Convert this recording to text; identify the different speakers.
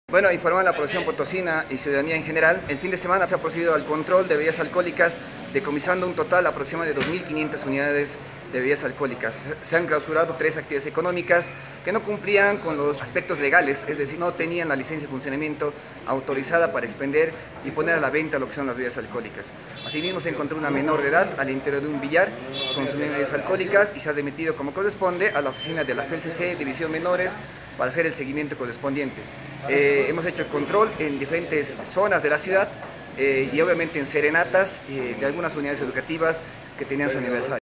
Speaker 1: Bueno, informar a la población potosina y ciudadanía en general, el fin de semana se ha procedido al control de bebidas alcohólicas, decomisando un total aproximadamente de 2.500 unidades de bebidas alcohólicas. Se han clausurado 3 actividades económicas que no cumplían con los aspectos legales, es decir, no tenían la licencia de funcionamiento autorizada para expender y poner a la venta lo que son las bebidas alcohólicas. Asimismo, se encontró una menor de edad al interior de un billar consumiendo bebidas alcohólicas y se ha remitido como corresponde a la oficina de la FELCC, División Menores, para hacer el seguimiento correspondiente. Hemos hecho el control en diferentes zonas de la ciudad y obviamente en serenatas de algunas unidades educativas que tenían su aniversario.